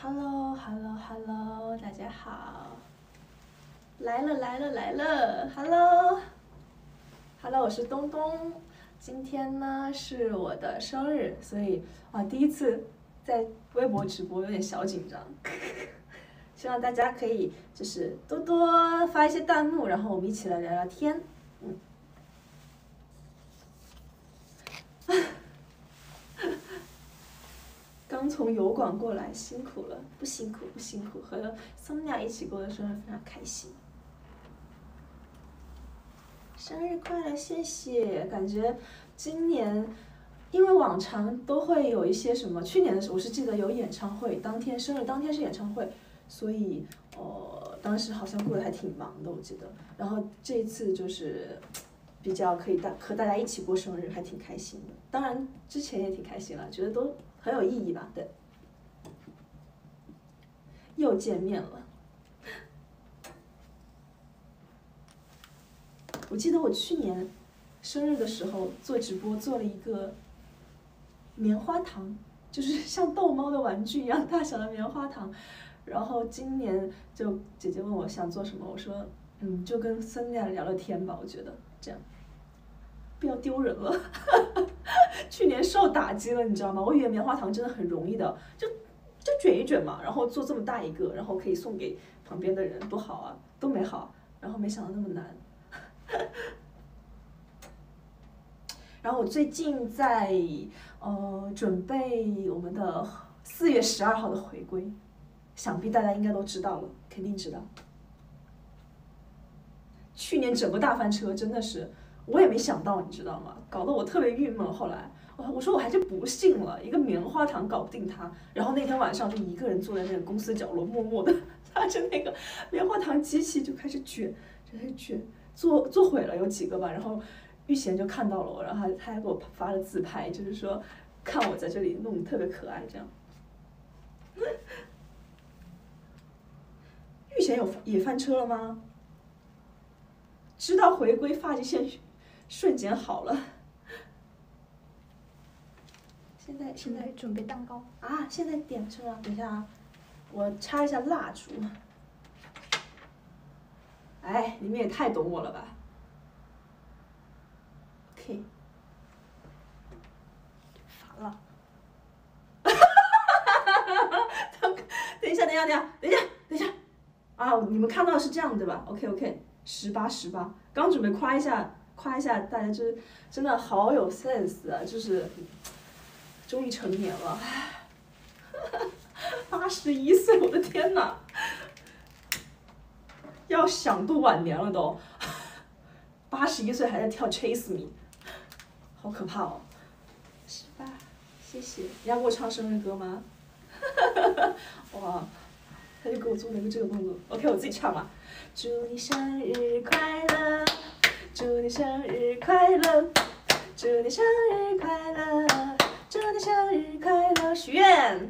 Hello，大家好，来了，Hello，我是东东，今天呢是我的生日，所以第一次在微博直播有点小紧张，希望大家可以就是多多发一些弹幕，然后我们一起来聊聊天，刚从油管过来，辛苦了，不辛苦，和松鸟一起过的生日非常开心。生日快乐，谢谢！感觉今年，因为往常都会有一些什么，去年的时候我是记得有演唱会，生日当天是演唱会，所以当时好像过得还挺忙的，我记得。然后这一次就是比较可以和大家一起过生日，还挺开心的。当然之前也挺开心了，觉得都很有意义吧，对。又见面了。我记得我去年生日的时候做直播，做了一个棉花糖，就是像逗猫的玩具一样大小的棉花糖。然后今年就姐姐问我想做什么，我说就跟森雅聊聊天吧，我觉得这样不要丢人了。去年受打击了，你知道吗？我以为棉花糖真的很容易的，就卷一卷嘛，然后做这么大一个，然后可以送给旁边的人，多好啊，都没好，然后没想到那么难。然后我最近在准备我们的4月12号的回归，想必大家应该都知道了，肯定知道。去年整个大翻车，真的是我也没想到，你知道吗？搞得我特别郁闷。后来我说我还是不信了，一个棉花糖搞不定它。然后那天晚上就一个人坐在那个公司角落，默默的拿着那个棉花糖机器就开始卷，做毁了有几个吧。然后玉贤就看到了我，然后他还给我发了自拍，就是说看我在这里弄特别可爱这样。玉贤也翻车了吗？知道回归发际线瞬间好了。现在准备蛋糕啊！现在点是吗？等一下啊，我插一下蜡烛。哎，你们也太懂我了吧 ？OK。 烦了。 等一下啊！你们看到的是这样对吧 ？OK，18，刚准备夸一下大家，就是真的好有 sense 啊！就是终于成年了，81岁，我的天哪！要享度晚年了都，81岁还在跳 Chase Me， 好可怕哦！18，谢谢。你要给我唱生日歌吗？哇，他就给我做了一个这个动作。OK， 我自己唱吧。祝你生日快乐，祝你生日快乐，祝你生日快乐，祝你生日快乐，许愿。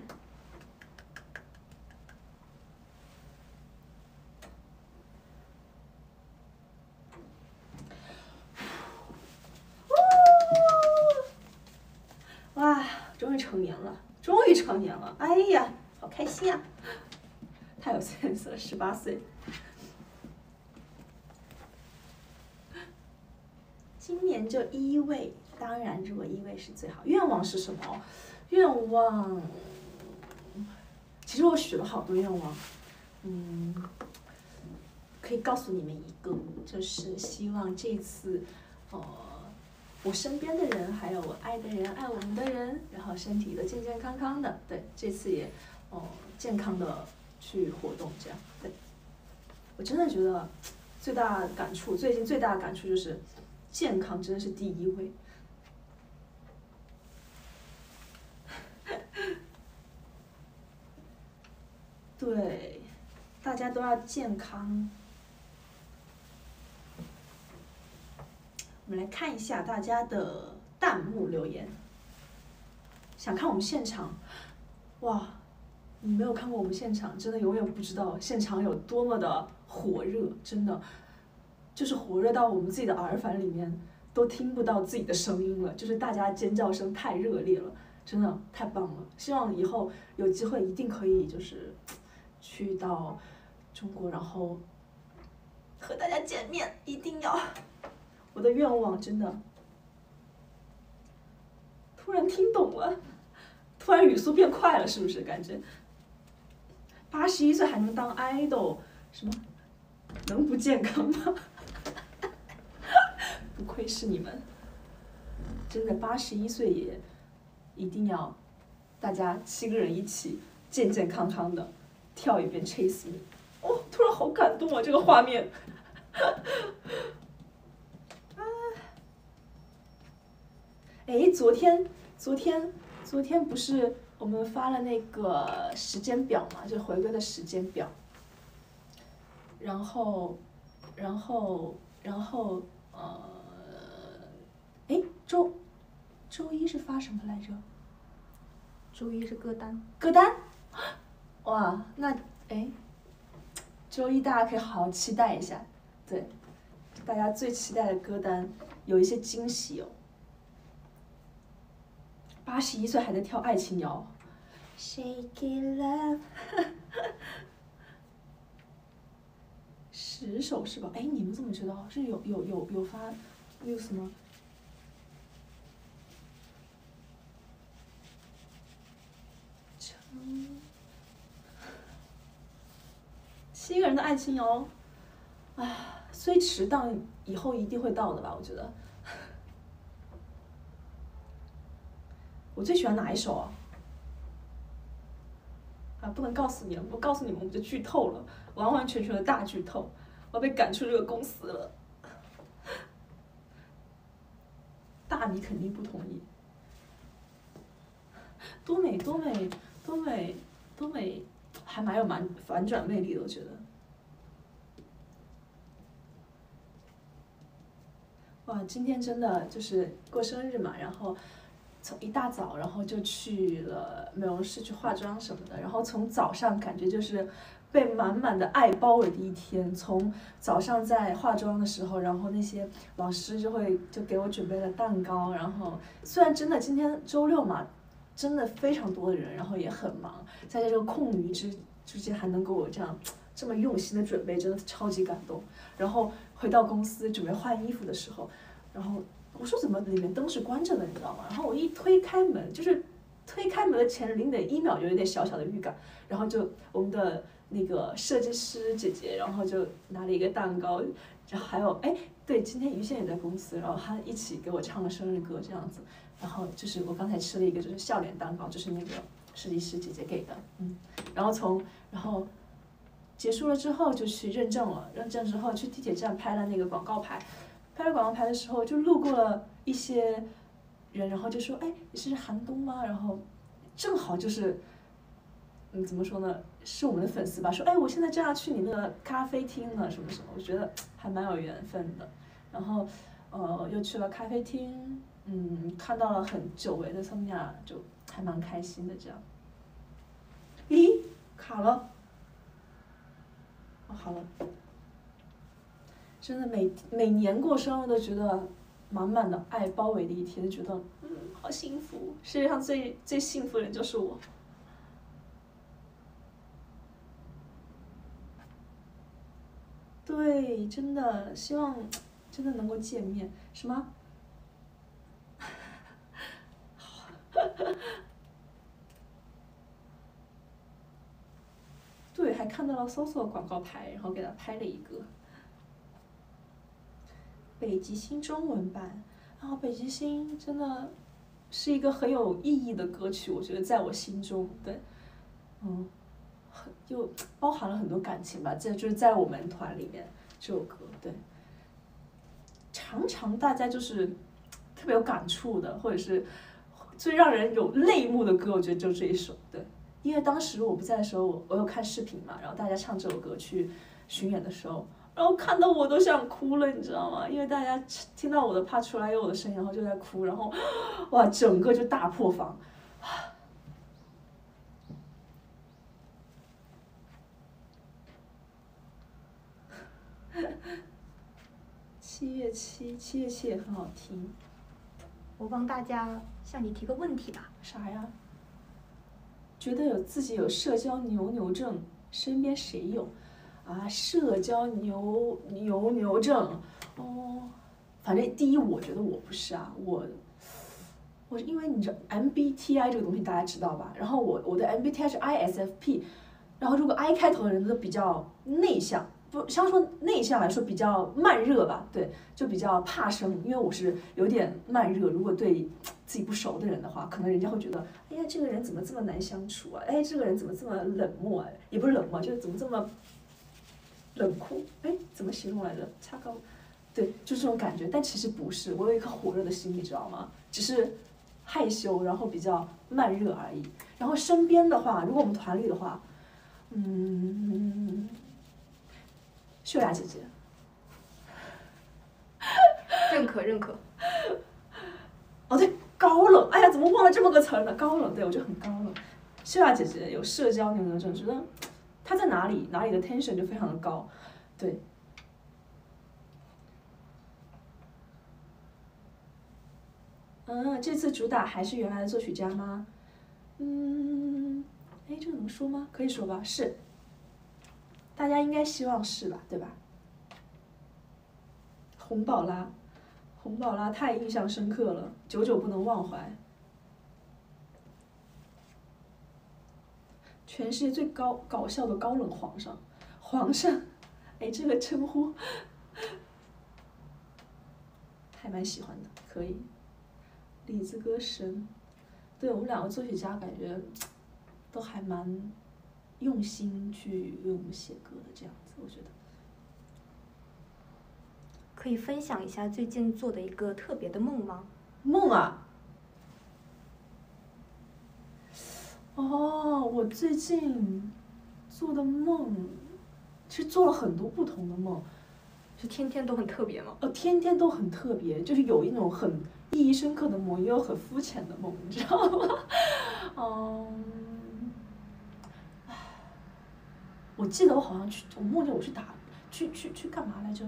哇，终于成年了，哎呀，好开心啊！太有 sense 了，18岁。今年就1位，当然如果1位是最好。愿望是什么？愿望，其实我许了好多愿望，可以告诉你们一个，就是希望这次，我身边的人，还有我爱的人，爱我们的人，然后身体都健健康康的。对，这次也，健康的去活动，这样。对，我真的觉得最大的感触，最近最大的感触就是，健康真的是第一位。对，大家都要健康。我们来看一下大家的弹幕留言。想看我们现场，哇！你没有看过我们现场，真的永远不知道现场有多么的火热，真的，就是火热到我们自己的耳返里面都听不到自己的声音了，就是大家尖叫声太热烈了。 真的太棒了！希望以后有机会一定可以就是去到中国，然后和大家见面，一定要！我的愿望真的。突然听懂了，突然语速变快了，是不是感觉？81岁还能当 idol， 什么能不健康吗？不愧是你们，真的81岁也一定要大家7个人一起健健康康的跳一遍 Chase Me。哦，突然好感动啊，这个画面。哎，昨天不是我们发了那个时间表嘛，就回归的时间表。然后哎，周一是发什么来着？周一是歌单。哇，那哎，周一大家可以好好期待一下，对，大家最期待的歌单有一些惊喜哦。81岁还在跳爱情摇 ，Shake it love 10首是吧？哎，你们怎么知道？是有发 news 吗？7个人的爱情摇，啊，虽迟，但以后一定会到的吧？我觉得。我最喜欢哪一首啊？啊，不能告诉你了，不告诉你们我们就剧透了，完完全全的大剧透，我要被赶出这个公司了。大米肯定不同意。多美，还蛮有反转魅力的，我觉得。哇，今天真的就是过生日嘛，然后从一大早，然后就去了美容室去化妆什么的，然后从早上感觉就是被满满的爱包围的一天。从早上在化妆的时候，然后那些老师就给我准备了蛋糕，然后虽然真的今天周六嘛，真的非常多的人，然后也很忙，在这个空余之间还能给我这么用心的准备，真的超级感动。然后回到公司准备换衣服的时候，然后我说怎么里面灯是关着的，你知道吗？然后我一推开门，就是推开门的前0.1秒就有点小小的预感，然后就我们的那个设计师姐姐，然后就拿了一个蛋糕，然后还有哎对，今天于倩也在公司，然后她一起给我唱了生日歌这样子，然后就是我刚才吃了一个就是笑脸蛋糕，就是那个设计师姐姐给的，然后结束了之后就去认证了，认证之后去地铁站拍了那个广告牌，拍了广告牌的时候就路过了一些人，然后就说，哎，你是韩东吗？然后正好就是，怎么说呢，是我们的粉丝吧，说，哎，我现在正要去你那个咖啡厅呢，什么什么，我觉得还蛮有缘分的。然后，又去了咖啡厅，看到了很久违的宋亚，就还蛮开心的这样。咦，卡了。好了，真的每年过生日都觉得满满的爱包围的一天，觉得好幸福，世界上最幸福的人就是我。对，真的希望真的能够见面。什么？对，还看到了搜索广告牌，然后给他拍了一个。北极星中文版，然后北极星真的是一个很有意义的歌曲，我觉得在我心中，对，就包含了很多感情吧，就是在我们团里面这首歌，对，常常大家就是特别有感触的，或者是最让人有泪目的歌，我觉得就这一首，对，因为当时我不在的时候，我有看视频嘛，然后大家唱这首歌去巡演的时候。然后看到我都想哭了，你知道吗？因为大家听到我的怕出来有我的声音，然后就在哭，然后哇，整个就大破防。7月7也很好听。 我帮大家向你提个问题吧。 啥呀？觉得自己有社交牛症，身边谁有？啊，社交牛症，哦，反正第一，我觉得我不是啊，我因为你知道 MBTI 这个东西大家知道吧？然后我的 MBTI 是 ISFP，然后如果 I 开头的人都比较内向，不，相说内向来说比较慢热吧，对，就比较怕生，因为我是有点慢热，如果对自己不熟的人的话，可能人家会觉得，哎呀，这个人怎么这么难相处啊？哎，这个人怎么这么冷漠啊？也不是冷漠，就是怎么这么冷酷？哎，怎么形容来着？恰高，对，就这种感觉。但其实不是，我有一颗火热的心，你知道吗？只是害羞，然后比较慢热而已。然后身边的话，如果我们团里的话，秀雅姐姐， 认可认可。 哦对，高冷，哎呀，怎么忘了这么个词儿呢？高冷，对我就很高冷。秀雅姐姐有社交牛症，觉得她在哪里的 tension 就非常的高，对。这次主打还是原来的作曲家吗？哎，这个能说吗？可以说吧，是。大家应该希望是吧，对吧？红宝拉太印象深刻了，久久不能忘怀。全世界最搞笑的高冷皇上，哎，这个称呼还蛮喜欢的，可以。李子歌神，对我们两个作曲家感觉都还蛮用心去为我们写歌的，这样子我觉得。 可以分享一下最近做的一个特别的梦吗？ 梦啊！哦，我最近做的梦，其实做了很多不同的梦。 是天天都很特别吗？ 天天都很特别，就是有一种很意义深刻的梦，也有很肤浅的梦，你知道吗？我记得我好像我梦见我去干嘛来着？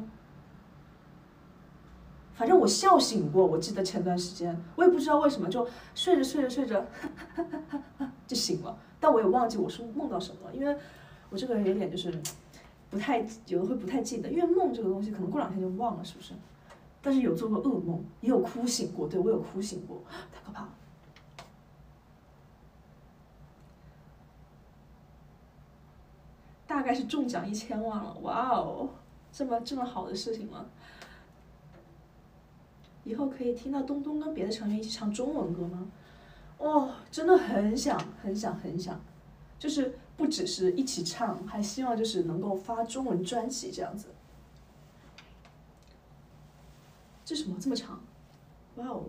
反正我笑醒过，我记得前段时间，我也不知道为什么，就睡着，就醒了，但我也忘记我是梦到什么了，因为我这个人有点就是有的会不太记得，因为梦这个东西可能过2天就忘了，是不是？但是有做过噩梦，也有哭醒过，对，我有哭醒过，太可怕了。大概是中奖1000万了，哇哦，这么好的事情吗？以后可以听到东东跟别的成员一起唱中文歌吗？哦，真的很想，就是不只是一起唱，还希望就是能够发中文专辑这样子。这什么这么长？哇哦！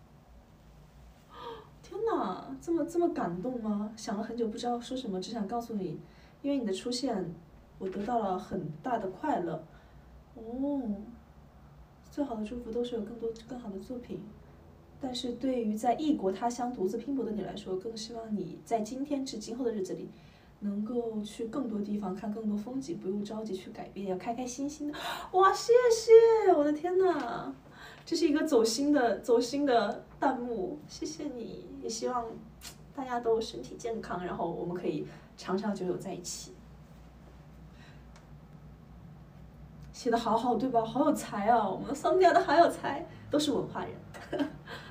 天哪，这么感动吗？想了很久，不知道说什么，只想告诉你，因为你的出现，我得到了很大的快乐。哦，最好的祝福都是有更好的作品。但是对于在异国他乡独自拼搏的你来说，更希望你在今天至今后的日子里，能够去更多地方看更多风景，不用着急去改变，要开开心心的。哇，谢谢！我的天哪，这是一个走心的弹幕，谢谢你，也希望大家都身体健康，然后我们可以长长久久在一起。写的好好，对吧？好有才啊！我们桑迪亚的好有才，都是文化人。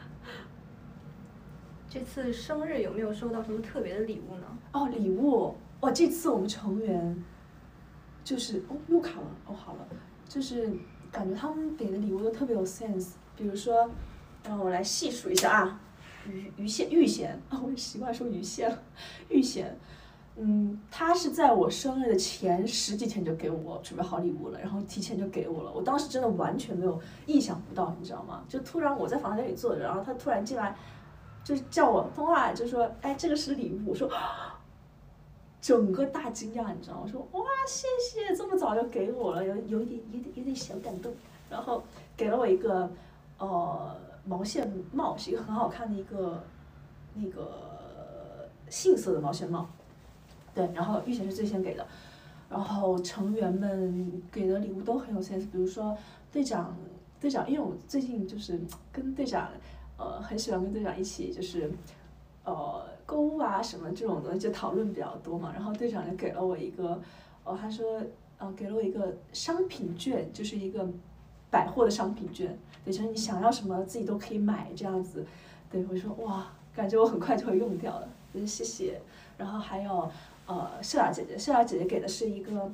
这次生日有没有收到什么特别的礼物呢？ 哦，礼物哇！这次我们成员就是又卡了好了，就是感觉他们给的礼物都特别有 sense。比如说，让我来细数一下啊，玉贤啊，我习惯说于宪了，玉贤。他是在我生日的前10几天就给我准备好礼物了，然后提前就给我了。我当时真的完全没有意想不到，你知道吗？就突然我在房间里坐着，然后他突然进来，就叫我通话，就说：“哎，这个是礼物。”我说，整个大惊讶，你知道吗？我说：“哇，谢谢，这么早就给我了，有点小感动。”然后给了我一个毛线帽，是一个很好看的一个那个杏色的毛线帽。对，然后玉贤是最先给的，然后成员们给的礼物都很有 sense， 比如说队长，因为我最近就是跟队长， 很喜欢跟队长一起就是购物啊什么这种东西就讨论比较多嘛，然后队长就给了我一个他说给了我一个商品券，就是一个百货的商品券，对，就是你想要什么自己都可以买这样子，对，我说哇，感觉我很快就会用掉了，就是谢谢。然后还有秀雅姐姐给的是一个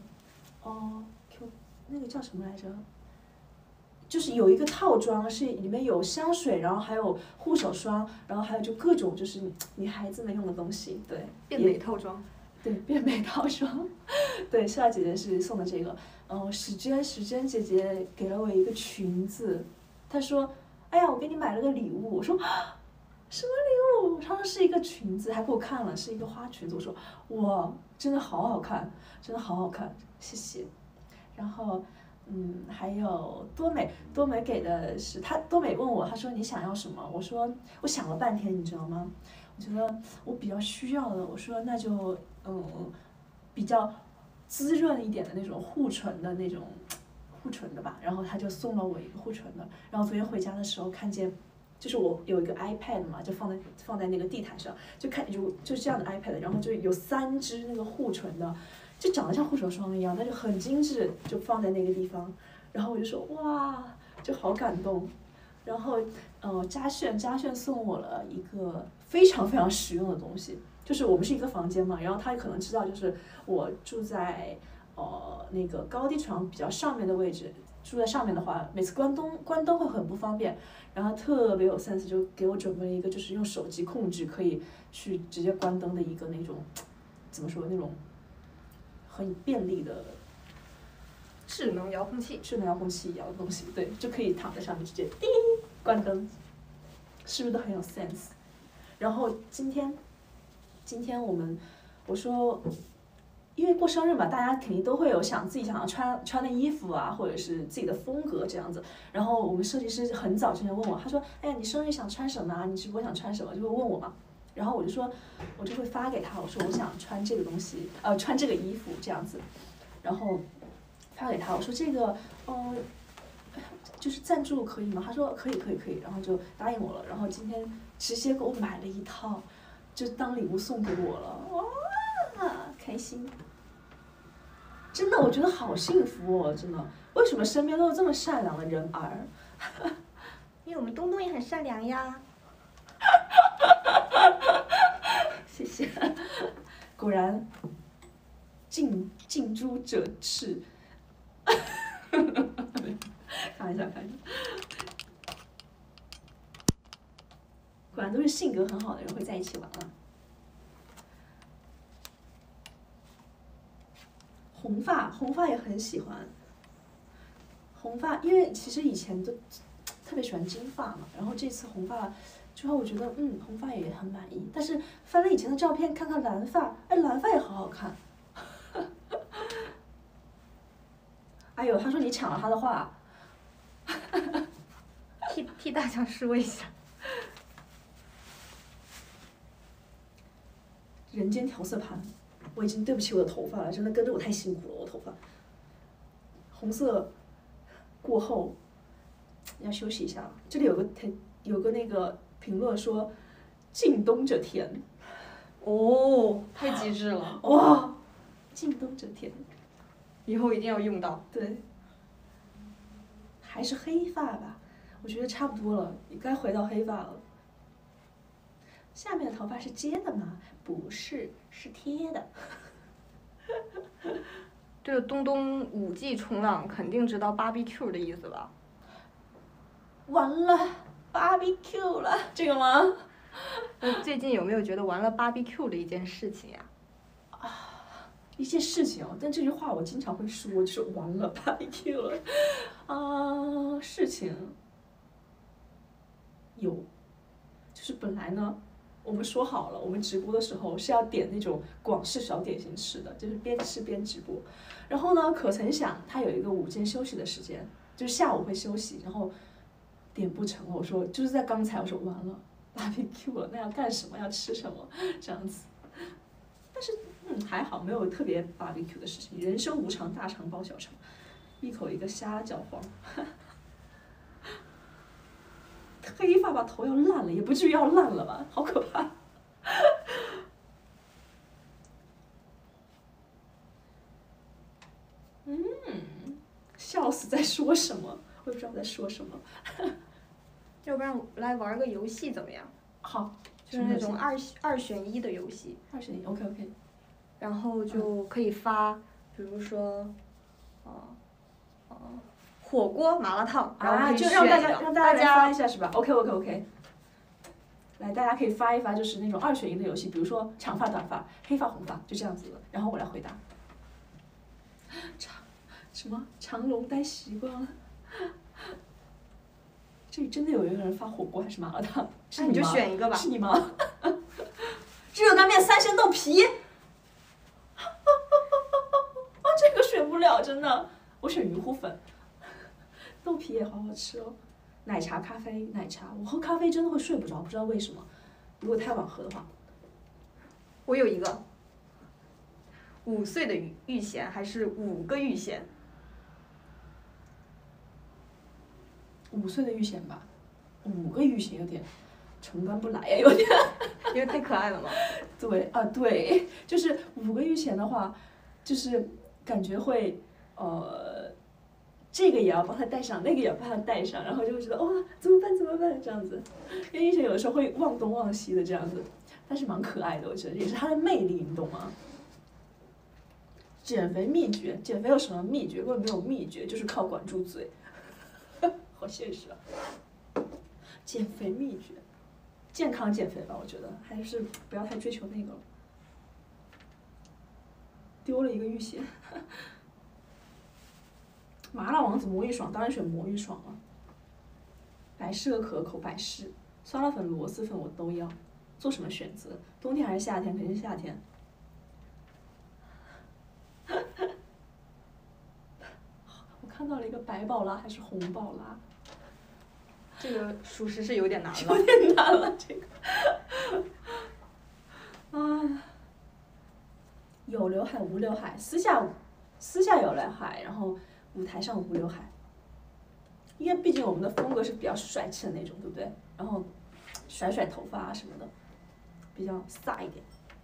那个叫什么来着？就是有一个套装，是里面有香水，然后还有护手霜，然后还有就各种就是女孩子们用的东西，对， 变美套装。 对，变美套装，对，秀雅姐姐是送的这个，时间姐姐给了我一个裙子，她说，哎呀，我给你买了个礼物，我说什么礼物？她说是一个裙子，还给我看了，是一个花裙子，我说哇，真的好好看，真的好好看，谢谢。然后还有多美给的是多美问我，她说你想要什么？我说我想了半天，你知道吗？我觉得我比较需要的，我说那就比较滋润一点的那种护唇的那种护唇的吧，然后他就送了我一个护唇的，然后昨天回家的时候看见，就是我有一个 iPad 嘛，就放在那个地毯上，就这样的 iPad， 然后就有3支那个护唇的，就长得像护手霜一样，但是很精致，就放在那个地方，然后我就说哇，就好感动。然后嘉炫送我了一个非常非常实用的东西，就是我们是一个房间嘛，然后他可能知道就是我住在那个高低床比较上面的位置，住在上面的话，每次关灯会很不方便，然后特别有 sense， 就给我准备了一个就是用手机控制可以去直接关灯的一个那种怎么说那种很便利的智能遥控器一样的东西，对，就可以躺在上面直接叮关灯，是不是都很有 sense？ 然后今天我说，因为过生日嘛，大家肯定都会有自己想要穿的衣服啊，或者是自己的风格这样子。然后我们设计师很早之前问我，他说，哎呀，你生日想穿什么啊？你直播想穿什么？就会问我嘛。然后我就说，我就会发给他，我说我想穿这个东西，穿这个衣服这样子。然后发给他，我说这个，就是赞助可以吗？他说可以，然后就答应我了。然后今天直接给我买了一套，就当礼物送给我了，哇，开心！真的，我觉得好幸福哦，真的。为什么身边都有这么善良的人儿？ 因为我们东东也很善良呀。 谢谢。果然，近朱者赤。开玩笑。果然都是性格很好的人会在一起玩啊。红发也很喜欢。红发，因为其实以前都特别喜欢金发嘛，然后这次红发之后，我觉得红发也很满意。但是翻了以前的照片，看看蓝发，哎，蓝发也好好看。哎呦，他说你抢了他的话。 替大家说一下。 人间调色盘，我已经对不起我的头发了，真的跟着我太辛苦了，我头发。红色过后要休息一下了。这里有个那个评论说，近东者甜。 哦，太机智了。 哇，近东者甜， 以后一定要用到。 对。还是黑发吧，我觉得差不多了，也该回到黑发了。下面的头发是接的吗？不是，是贴的。 这个东东5G 冲浪肯定知道 barbecue 的意思吧？ 完了 ，barbecue 了，这个吗？ 最近有没有觉得完了 barbecue 的一件事情呀？ 一件事情哦，但这句话我经常会说，就是完了 barbecue 了。事情有，就是本来呢，我们说好了，我们直播的时候是要点那种广式小点心吃的，就是边吃边直播。然后呢，可曾想他有一个午间休息的时间，就是下午会休息，然后点不成了。我说就是在刚才，我说完了 barbecue 了，那要干什么？要吃什么？这样子。但是还好，没有特别 barbecue 的事情。人生无常，大肠包小肠，一口一个虾饺黄。 黑发把头要烂了，也不至于要烂了吧？好可怕！笑死，在说什么？我也不知道在说什么。 要不然来玩个游戏怎么样？ 好， 就是那种二选一的游戏。 二选一 ，OK OK。 然后就可以发，比如说，火锅麻辣烫，然后就让大家来发一下下是吧 ？OK OK OK。来，大家可以发一发，就是那种二选一的游戏，比如说长发、短发、黑发、红发，就这样子的。然后我来回答。长龙待习惯了。这里真的有一个人发火锅还是麻辣烫？ 那你就选一个吧。 是你吗？热干面3鲜豆皮。这个选不了，真的。我选鱼糊粉。豆皮也好好吃哦。奶茶、咖啡、奶茶，我喝咖啡真的会睡不着，不知道为什么。如果太晚喝的话。 我有一个。5岁的遇贤还是5个遇贤 ？5岁的遇贤吧，5个遇贤有点承担不来呀，有点。 因为太可爱了嘛。 对啊，对，就是5个遇贤的话，就是感觉会这个也要帮他带上，那个也要帮他带上，然后就会觉得哇，怎么办这样子。因为遇贤有的时候会忘东忘西的这样子，但是蛮可爱的，我觉得也是他的魅力，你懂吗？减肥秘诀，减肥有什么秘诀？根本没有秘诀，就是靠管住嘴。好现实啊！减肥秘诀，健康减肥吧，我觉得还是不要太追求那个了。丢了一个玉贤。麻辣王子魔芋爽，当然选魔芋爽了。百事和可口，百事酸辣粉、螺蛳粉我都要。做什么选择？冬天还是夏天？肯定是夏天。我看到了一个白宝拉还是红宝拉？ 这个属实是有点难了。 有点难了，这个。有刘海无刘海，私下有刘海，然后舞台上无刘海。因为毕竟我们的风格是比较帅气的那种，对不对？然后甩头发啊什么的，比较飒一点。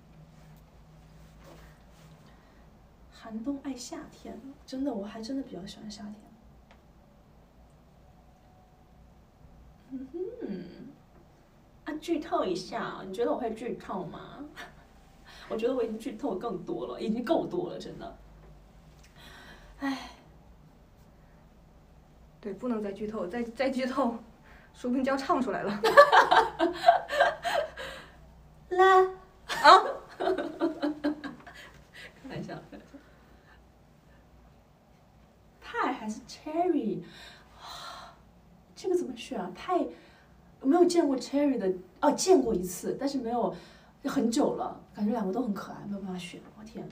寒冬爱夏天，真的，我还真的比较喜欢夏天。剧透一下，你觉得我会剧透吗？我觉得我已经剧透更多了，已经够多了，真的。唉。 对，不能再剧透，再剧透，说不定就要唱出来了。 啦啊！开玩笑。派还是 cherry？ 这个怎么选啊？派没有见过 cherry 的，见过一次，但是没有，很久了，感觉2个都很可爱，没有办法选。我天，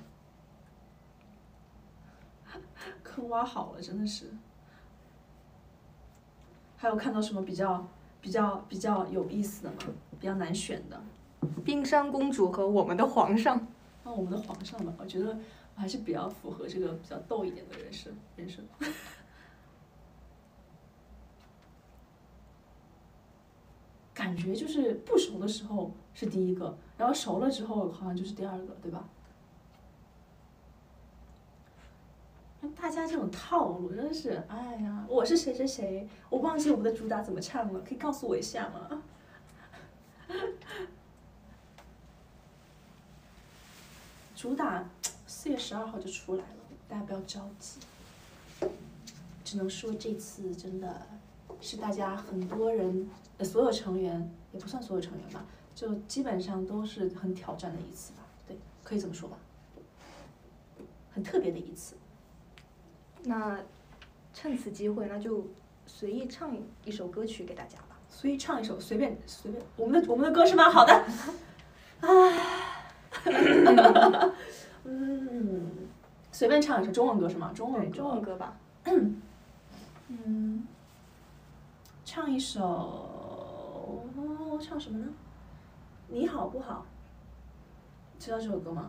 坑挖好了，真的是。还有看到什么比较有意思的吗？比较难选的。 冰山公主和我们的皇上。 我们的皇上吧，我觉得我还是比较符合这个比较逗一点的人生。感觉就是不熟的时候是第一个，然后熟了之后好像就是第2个，对吧？大家这种套路真的是，哎呀，我是谁谁谁，我忘记我们的主打怎么唱了，可以告诉我一下吗？主打4月12号就出来了，大家不要着急。只能说这次真的是大家很多人所有成员，也不算所有成员吧，就基本上都是很挑战的一次吧，对，可以这么说吧，很特别的一次。 那趁此机会，那就随意唱一首歌曲给大家吧。 随意唱一首，随便，我们的歌是吗？好的。随便唱一首中文歌是吗？中文歌吧。 唱一首，唱什么呢？你好不好？知道这首歌吗？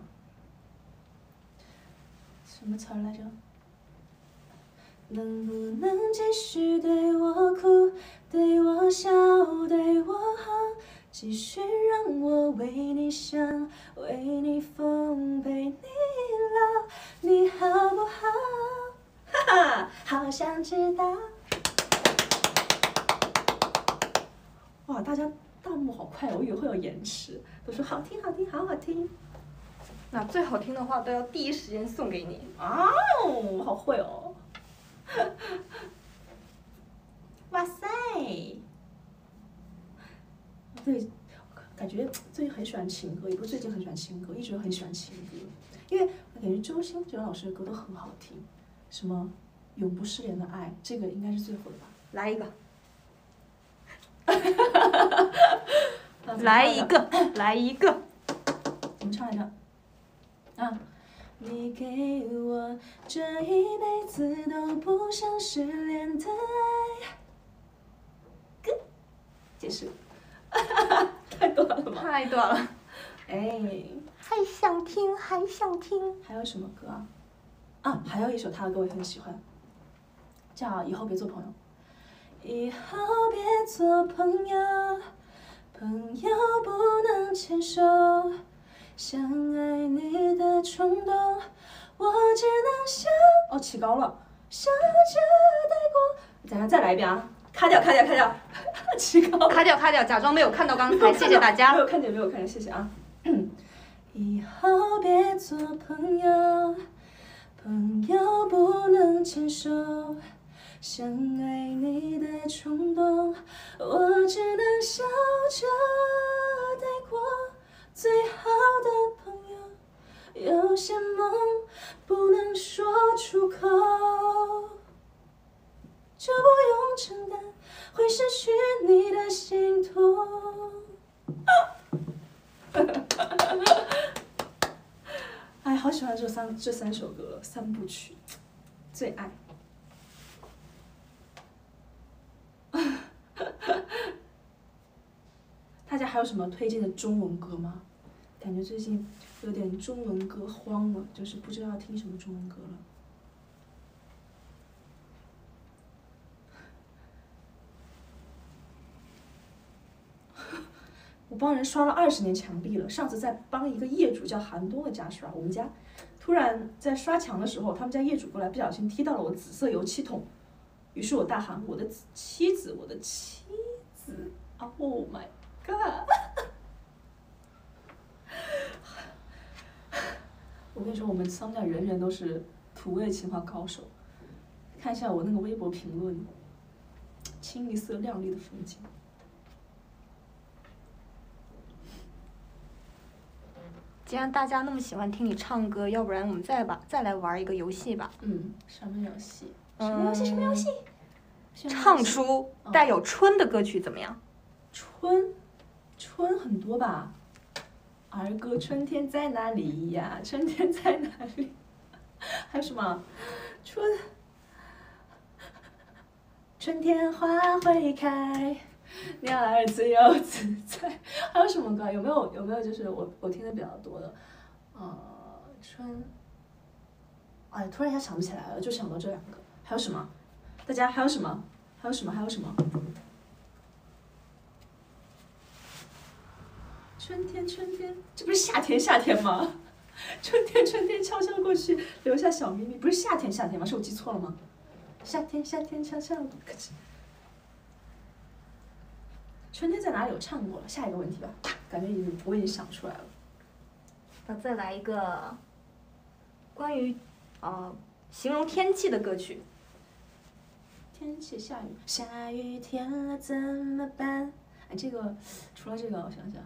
什么词儿来着？能不能继续对我哭，对我笑， 继续让我为你想，为你疯，陪你老，你好不好？哈哈，好想知道。哇，大家弹幕好快哦，我以为会有延迟，都说好听好听，好好听。 那最好听的话都要第一时间送给你。 哦，好会哦！哇塞！对，感觉最近很喜欢情歌，也不是最近很喜欢情歌，一直很喜欢情歌，因为我感觉周星哲老师的歌都很好听，什么《永不失联的爱》，这个应该是最后的吧？ 来一个。来一个，来一个。 怎么唱来着？啊，你给我这一辈子都不想失联的爱。结束。太短了吗？ 太短了。 哎， 还想听，还想听。 还有什么歌啊？啊，还有一首他的歌我也很喜欢，叫《以后别做朋友》。以后别做朋友，朋友不能牵手。想爱你的冲动，我只能想。哦，起高了，笑着带过。等下再来一遍啊！卡掉，卡掉，卡掉，起高。 卡掉，卡掉，假装没有看到刚才，谢谢大家。 没有看见，没有看见，谢谢啊。以后别做朋友，朋友不能牵手。想爱你的冲动，我只能笑着带过。最好的朋友，有些梦不能说出口，就不用承担会失去你的心痛。哎，好喜欢这三首歌三部曲，最爱。大家还有什么推荐的中文歌吗？感觉最近有点中文歌荒了，就是不知道听什么中文歌了。我帮人刷了20年墙壁了，上次在帮一个业主叫韩东的家刷，我们家突然在刷墙的时候，他们家业主过来不小心踢到了我紫色油漆桶，于是我大喊我的妻子，我的妻子 ，Oh my god！ 我跟你说，我们桑家人人都是土味情话高手。看一下我那个微博评论，清一色亮丽的风景。 既然大家那么喜欢听你唱歌，要不然我们再来玩一个游戏吧。 什么游戏？什么游戏？什么游戏？ 唱出带有春的歌曲怎么样？ 春很多吧。儿歌春天在哪里呀？春天在哪里？还有什么？春天花会开，鸟儿自由自在。还有什么歌？有没有就是我听的比较多的？哎，突然一下想不起来了，就想到这两个。还有什么？大家还有什么？还有什么？还有什么？春天，春天，这不是夏天，夏天吗？春天，春天，悄悄过去，留下小秘密，不是夏天，夏天吗？是我记错了吗？夏天，夏天，悄悄。春天在哪里？我唱过了，下一个问题吧，感觉我已经想出来了。 那再来一个关于形容天气的歌曲。 天气下雨，下雨天了怎么办？哎，这个除了这个，我想想。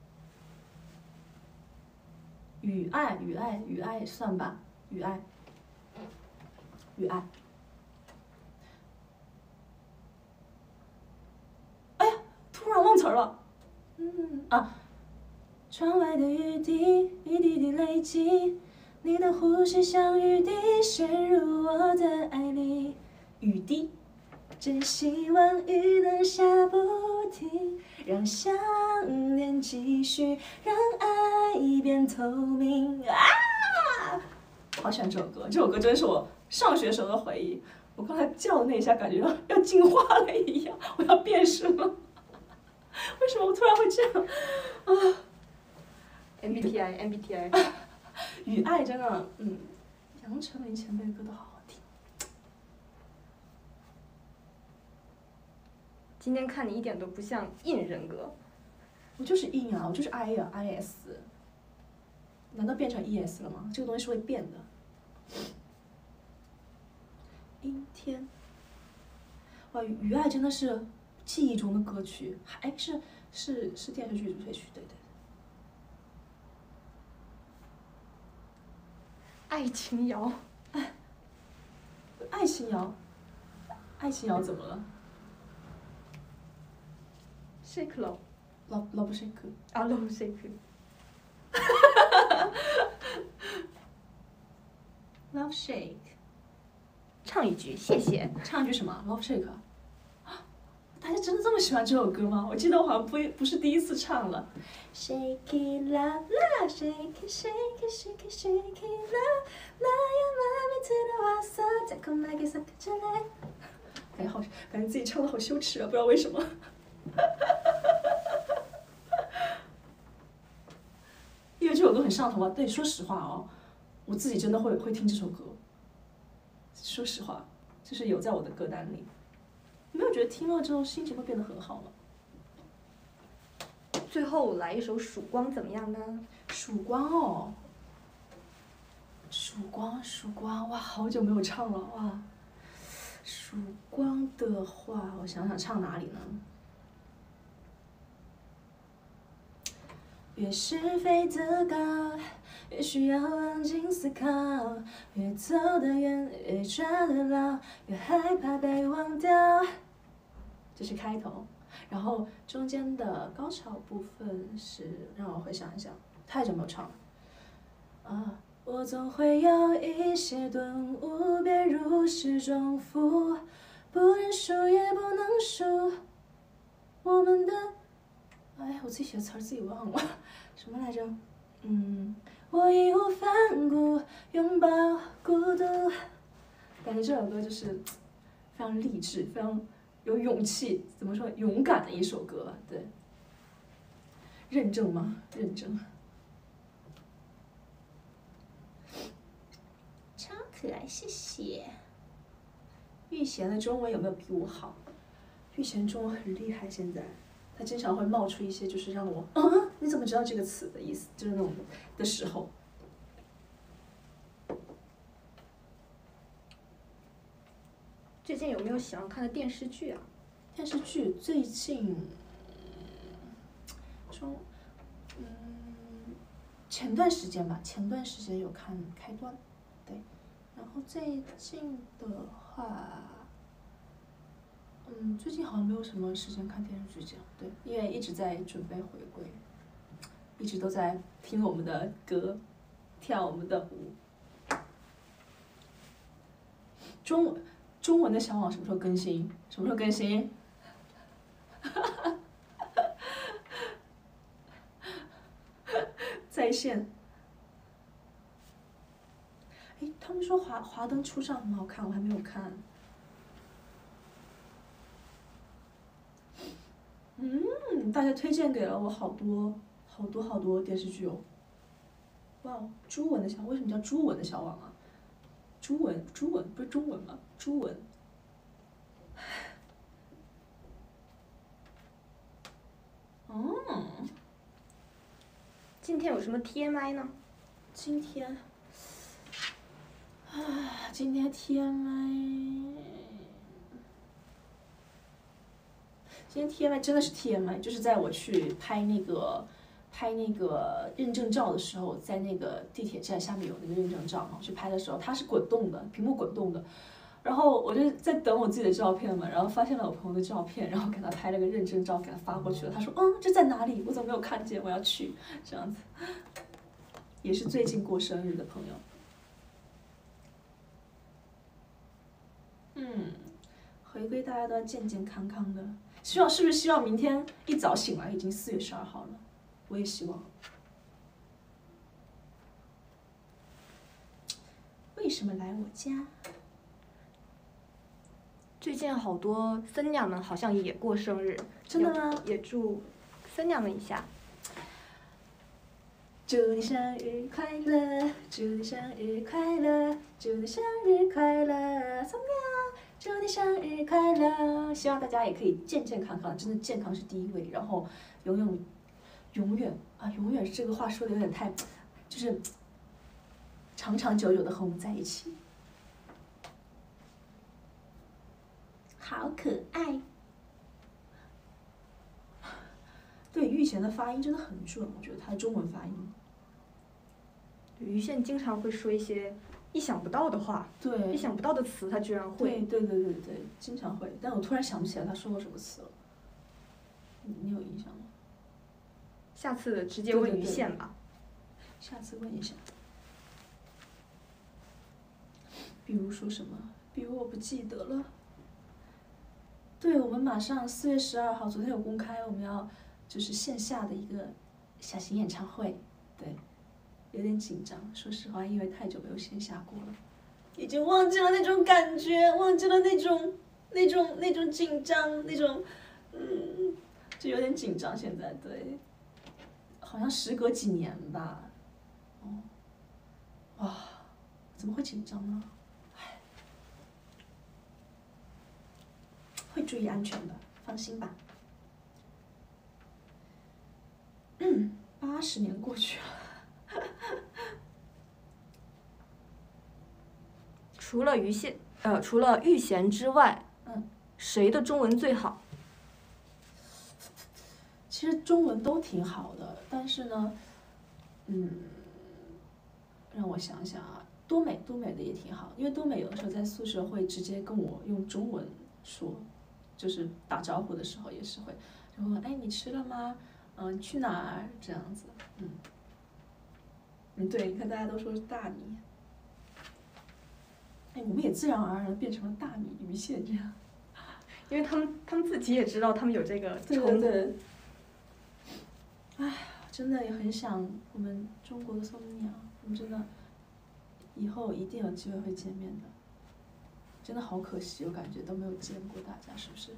雨爱，雨爱，雨爱算吧，雨爱，雨爱。哎呀，突然忘词儿了。窗外的雨滴一滴滴累积，你的呼吸像雨滴渗入我的爱里。雨滴，真希望雨能下不停，让想念继续，让爱变透明啊！好喜欢这首歌，这首歌真是我上学时候的回忆。我刚才叫的那一下，感觉要进化了一样，我要变身了。 为什么我突然会这样啊 MBTI， 雨爱真的，杨丞琳前辈的歌都好好听。 今天看你一点都不像硬人格。 我就是硬啊，我就是 I 啊 IS， 难道变成 ES 了吗？这个东西是会变的。阴天，哇，雨爱真的是记忆中的歌曲，哎，是电视剧主题曲，对对。 爱情谣， 爱情谣，爱情谣怎么了 ？Shake Love， ？Love Shake。 啊 ，Love Shake。 Love Shake， 唱一句，谢谢。 唱一句什么 ？Love Shake。大家真的这么喜欢这首歌吗？我记得我好像不是第一次唱了。Shake it la la, shake it shake it shake it shake it la la, your mommy to the water,再come来给撒个起来。感觉自己唱的好羞耻啊，不知道为什么。因为这首歌很上头啊。对，说实话哦，我自己真的会听这首歌。说实话，就是有在我的歌单里。你没有觉得听了之后心情会变得很好吗？ 最后来一首《曙光》怎么样呢？ 曙光哦，曙光，哇，好久没有唱了哇。曙光的话，我想想唱哪里呢？越是飞得高，越需要安静思考，越走得远，越抓得牢，越害怕被忘掉。这是开头，然后中间的高潮部分是让我回想一下，太久没有唱了。啊，我总会有一些顿悟，别如释重负，不认输也不能输。我们的，哎，我自己写的词儿自己忘了，什么来着？我义无反顾，拥抱孤独。感觉这首歌就是非常励志，非常有勇气，怎么说勇敢的一首歌吧？对，认证吗？认证。超可爱，谢谢。玉贤的中文有没有比我好？玉贤中文很厉害，现在他经常会冒出一些就是让我你怎么知道这个词的意思？就是那种的时候。 最近有没有喜欢看的电视剧啊？ 电视剧最近前段时间有看开端，对，然后最近的话，最近好像没有什么时间看电视剧这样，对，因为一直在准备回归，一直都在听我们的歌，跳我们的舞。中文的小网什么时候更新？什么时候更新？在线。哎，他们说华灯初上很好看，我还没有看。大家推荐给了我好多电视剧哦。哇，朱文的小，为什么叫朱文的小网啊？朱文不是中文吗？朱文。 今天有什么 TMI 呢？ 今天 TMI， 今天 TMI 真的是 TMI， 就是在我去拍那个认证照的时候，在那个地铁站下面有那个认证照嘛，我去拍的时候它是滚动的，屏幕滚动的，然后我就在等我自己的照片嘛，然后发现了我朋友的照片，然后给他拍了个认证照，给他发过去了。他说，这在哪里？我怎么没有看见？我要去，这样子。也是最近过生日的朋友。回归大家都要健健康康的，是不是希望明天一早醒来已经4月12号了？我也希望。为什么来我家？ 最近好多僧娘们好像也过生日， 真的吗？ 也祝僧娘们一下。 祝你生日快乐，祝你生日快乐，祝你生日快乐，松娘，祝你生日快乐！希望大家也可以健健康康，真的健康是第一位，然后永远啊，永远这个话说的有点太，就是长长久久的和我们在一起，好可爱。对，玉贤的发音真的很准，我觉得他的中文发音。 于宪经常会说一些意想不到的话， 对， 意想不到的词，他居然会。 对，经常会，但我突然想不起来他说过什么词了。你有印象吗？ 下次直接问于宪吧。 下次问一下。比如说什么？比如我不记得了。对，我们马上4月12号，昨天有公开，我们要就是线下的一个小型演唱会，对，有点紧张，说实话，因为太久没有线下过了，已经忘记了那种感觉，忘记了那种紧张，那种就有点紧张。现在对，好像时隔几年吧，哦，哇，怎么会紧张呢？会注意安全的，放心吧。80年过去了。 除了玉贤之外，谁的中文最好？ 其实中文都挺好的，但是呢，让我想想啊，多美的也挺好，因为多美有的时候在宿舍会直接跟我用中文说，就是打招呼的时候也是会，就会问哎你吃了吗？去哪儿？这样子，对，你看大家都说是大米，哎，我们也自然而然变成了大米鱼线这样， 因为他们自己也知道他们有这个称呼。 对。哎，真的也很想我们中国的松娘，我们真的以后一定有机会会见面的。真的好可惜，我感觉都没有见过大家，是不是？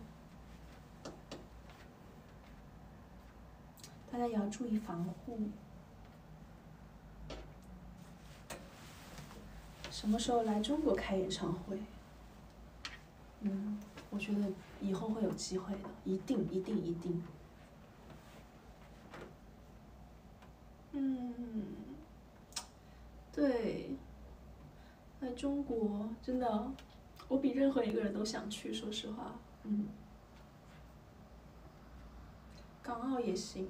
大家也要注意防护。什么时候来中国开演唱会？我觉得以后会有机会的，一定。对，来中国真的，我比任何一个人都想去，说实话，港澳也行，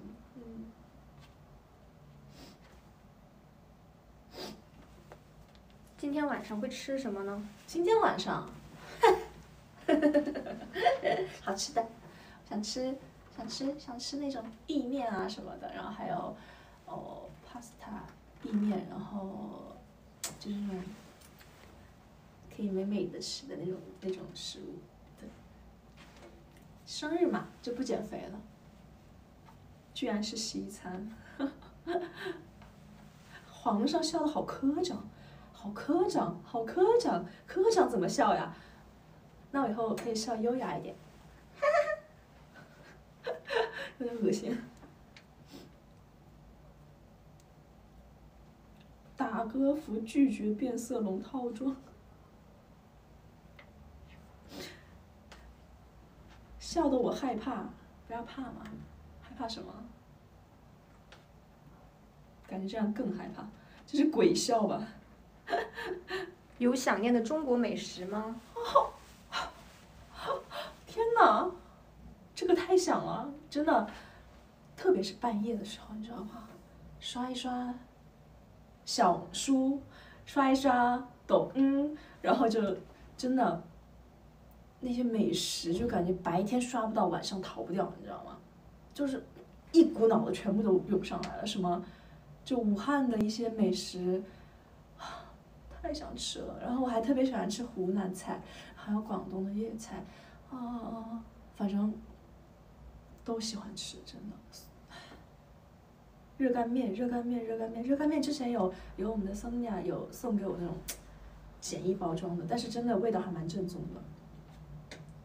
今天晚上会吃什么呢？ 今天晚上，好吃的，想吃那种意面啊什么的，然后还有pasta 意面，然后就是那种可以美美的吃的那种食物。对，生日嘛就不减肥了，居然是西餐，皇上笑得好科长。好科长怎么笑呀？那我以后可以笑优雅一点，有点恶心。打歌服拒绝变色龙套装，笑得我害怕，不要怕嘛，害怕什么？感觉这样更害怕，这是鬼笑吧？ 有想念的中国美食吗？ 天哪，这个太想了，真的，特别是半夜的时候，你知道吗？刷一刷小书，刷一刷抖音，然后就真的那些美食，就感觉白天刷不到，晚上逃不掉，你知道吗？就是一股脑的全部都涌上来了，什么就武汉的一些美食。太想吃了，然后我还特别喜欢吃湖南菜，还有广东的粤菜，反正都喜欢吃，真的。热干面之前有我们的桑尼亚有送给我那种简易包装的，但是真的味道还蛮正宗的。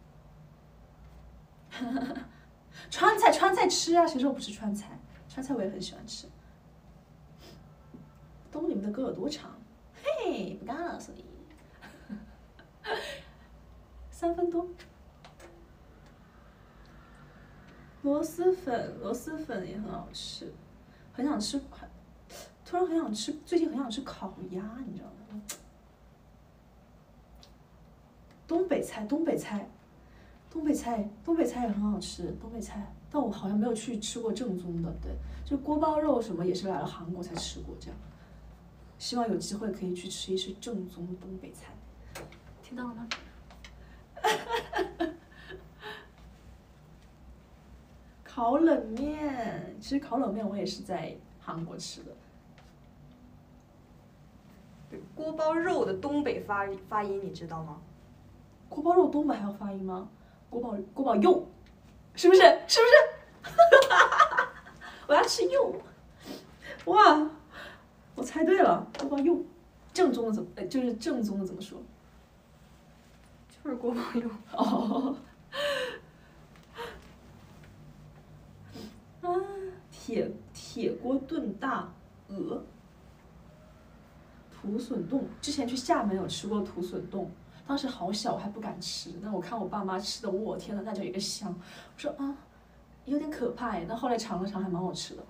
川菜吃啊，谁说不吃川菜？川菜我也很喜欢吃。东你们的歌有多长？嘿，不告诉你。3分多。螺蛳粉也很好吃，很想吃，突然很想吃，最近很想吃烤鸭，你知道吗？东北菜也很好吃，东北菜，但我好像没有去吃过正宗的，对，就锅包肉什么也是来了韩国才吃过这样，希望有机会可以去吃一吃正宗的东北菜，听到了吗？烤冷面，其实烤冷面我也是在韩国吃的。 对，锅包肉的东北发音你知道吗？ 锅包肉东北还要发音吗？锅包肉，是不是？我要吃肉。哇，我猜对了，锅包肉。正宗的怎么？就是正宗的怎么说？ 就是锅包肉。 哦。啊，铁锅炖大鹅。土笋冻，之前去厦门有吃过土笋冻，当时好小，我还不敢吃。那我看我爸妈吃的，我天呐，那叫一个香！我说啊，有点可怕哎。那后来尝了尝，还蛮好吃的。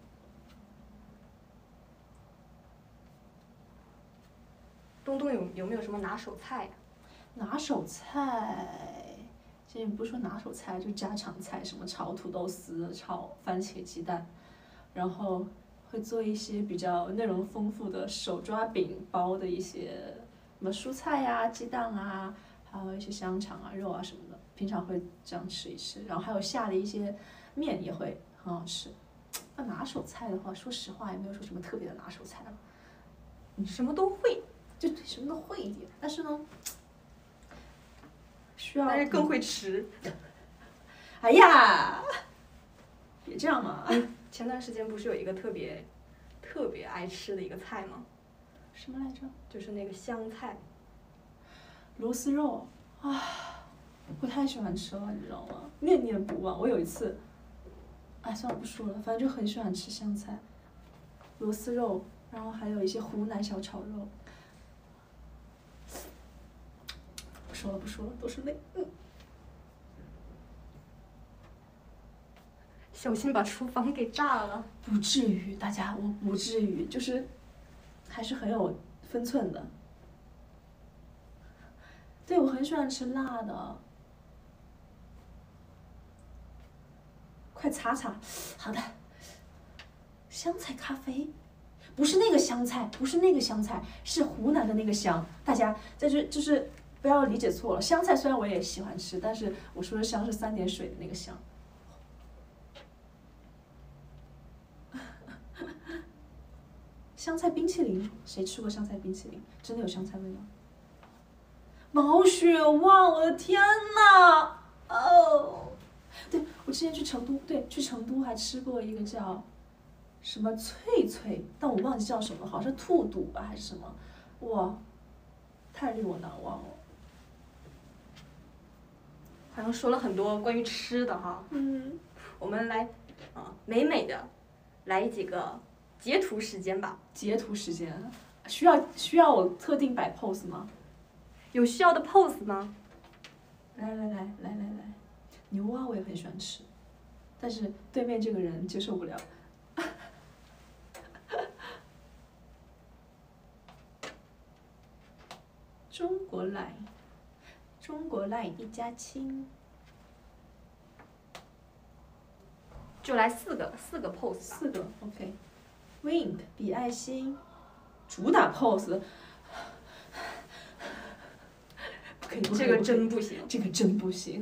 东东有没有什么拿手菜呀？ 拿手菜，其实不是说拿手菜，就家常菜，什么炒土豆丝、炒番茄鸡蛋，然后会做一些比较内容丰富的手抓饼包的一些什么蔬菜呀、鸡蛋啊，还有一些香肠啊、肉啊什么的，平常会这样吃一吃。然后还有下的一些面也会很好吃。那拿手菜的话，说实话也没有说什么特别的拿手菜了， 什么都会， 就对，什么都会一点，但是呢。 但是更会吃。 哎呀，别这样嘛！ 前段时间不是有一个特别爱吃的一个菜吗？ 什么来着？ 就是那个香菜。 螺丝肉啊，我太喜欢吃了，你知道吗？念念不忘。我有一次，哎，算了不说了，反正就很喜欢吃香菜、螺丝肉，然后还有一些湖南小炒肉。不说了，都是泪。 小心把厨房给炸了。 不至于，大家，我不至于，就是还是很有分寸的。对，我很喜欢吃辣的。快擦擦，好的。香菜咖啡，不是那个香菜，不是那个香菜，是湖南的那个香。大家在这就是。不要理解错了，香菜虽然我也喜欢吃，但是我说的香是3点水的那个香。香菜冰淇淋，谁吃过香菜冰淇淋？真的有香菜味吗？毛血旺，我的天呐！哦，对，我之前去成都，对，去成都还吃过一个叫什么脆脆，但我忘记叫什么，好像是兔肚吧还是什么，哇，太令我难忘了。 好像说了很多关于吃的哈，我们来美美的来几个截图时间吧。 截图时间，需要我特定摆 pose 吗？ 有需要的 pose 吗？ 来，牛蛙我也很喜欢吃，但是对面这个人接受不了。中国赖一家亲， 就来四个 pose 吧。 4个 OK。Wink 比爱心，主打 pose。不可以， 这个真不行， 这个真不行。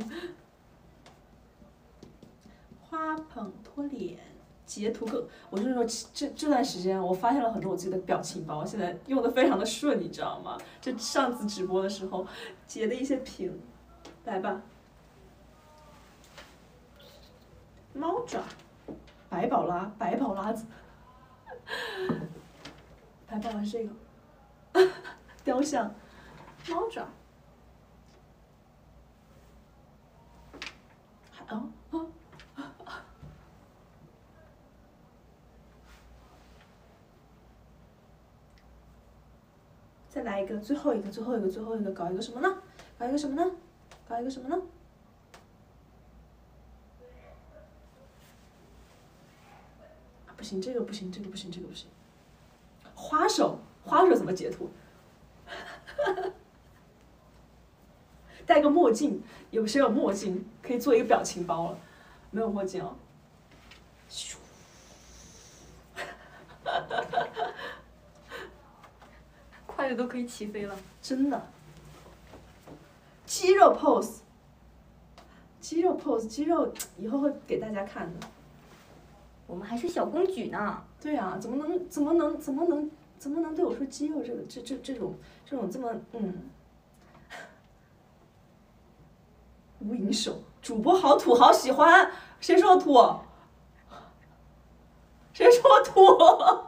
花捧托脸，截图个，我就是说这段时间我发现了很多我自己的表情包，现在用的非常的顺，你知道吗？就上次直播的时候截的一些屏，来吧。猫爪，白宝拉子，白宝拉是这个雕像，猫爪。 再来一个，最后一个，搞一个什么呢？搞一个什么呢？搞一个什么呢？不行，这个不行，这个不行，这个不行。花手怎么截图？戴个墨镜，有谁有墨镜？可以做一个表情包了。没有墨镜哦。 快的都可以起飞了， 真的。肌肉 pose， 肌肉以后会给大家看的。 我们还是小公举呢。 对啊，怎么能对我说肌肉这种这么无影手，主播好土，好喜欢，谁说我土？谁说我土？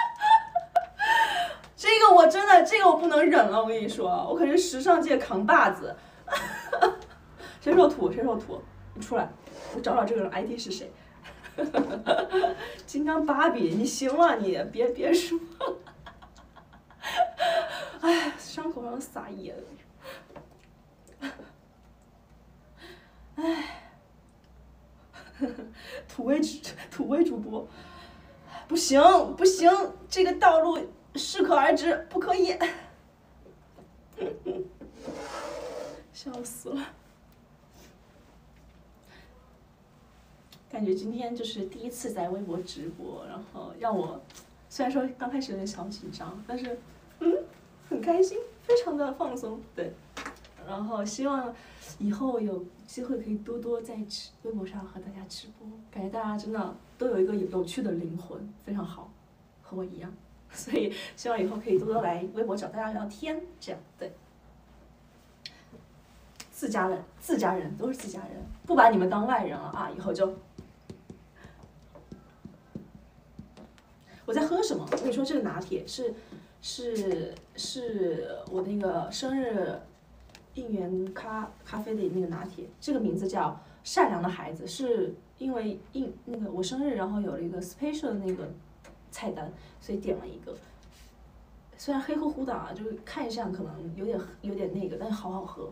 这个我真的，这个我不能忍了，我跟你说，我可是时尚界扛把子。谁说我土？谁说我土？你出来，我找找这个人 ID 是谁。金刚芭比，你行了，你别说。哎，伤口上撒野了。哎，土味主播，不行，这个道路适可而止，不可以。笑死了。感觉今天就是第一次在微博直播，然后让我虽然说刚开始有点小紧张，但是很开心，非常的放松，对。然后希望以后有机会可以多多在微博上和大家直播，感觉大家真的都有一个有趣的灵魂，非常好，和我一样，所以希望以后可以多多来微博找大家聊天，这样对。自家人都是自家人，不把你们当外人了啊！以后就。我在喝什么？我跟你说，这个拿铁是我那个生日应援咖啡的那个拿铁，这个名字叫善良的孩子，是因为那个我生日，然后有了一个 special 的那个菜单，所以点了一个。虽然黑乎乎的啊，就是看上可能有点那个，但是好好喝。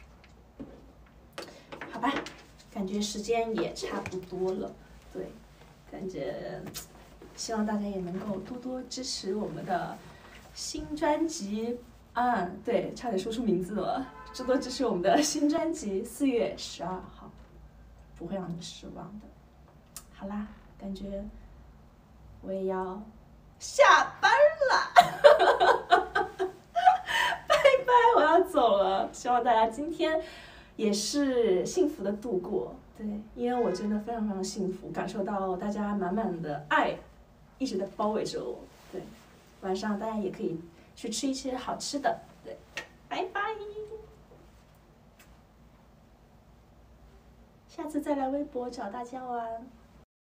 好吧，感觉时间也差不多了，对，感觉希望大家也能够多多支持我们的新专辑啊，对，差点说出名字了，多多支持我们的新专辑，4月12号，不会让你失望的。好啦，感觉我也要下班了，拜拜，我要走了，希望大家今天也是幸福的度过，对，因为我真的非常非常幸福，感受到大家满满的爱一直在包围着我，对，晚上大家也可以去吃一些好吃的，对，拜拜，下次再来微博找大家玩。